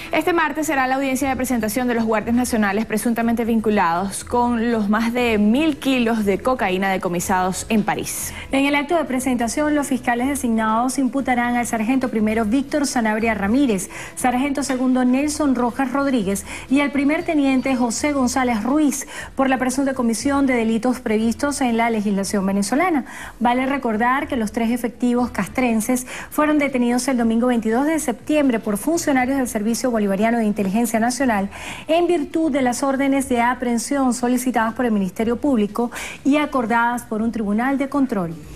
Este martes será la audiencia de presentación de los guardias nacionales presuntamente vinculados con los más de 1.000 kilos de cocaína decomisados en París. En el acto de presentación, los fiscales designados imputarán al sargento primero Víctor Sanabria Ramírez, sargento segundo Nelson Rojas Rodríguez y al primer teniente José González Ruiz por la presunta comisión de delitos previstos en la legislación venezolana. Vale recordar que los 3 efectivos castrenses fueron detenidos el domingo 22 de septiembre por funcionarios del Servicio Bolivariano de Inteligencia Nacional en virtud de las órdenes de aprehensión solicitadas por el Ministerio Público y acordadas por un tribunal de control.